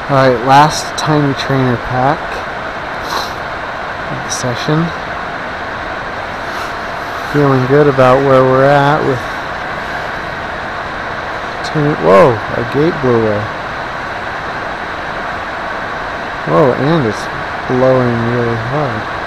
Alright, last tiny trainer pack of the session. Feeling good about where we're at with whoa, our gate blew away. Whoa, and it's blowing really hard.